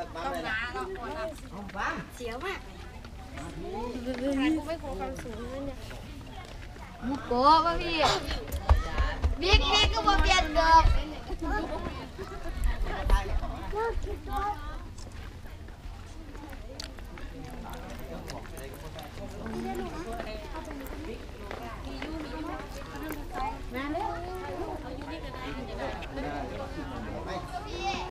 ต้องน้าเราคนละเสียวมากกูไม่ขอความสูงนั่นเนี่ยมุกโก้ป่ะพี่บิ๊กก็มาเปลี่ยนเกือบ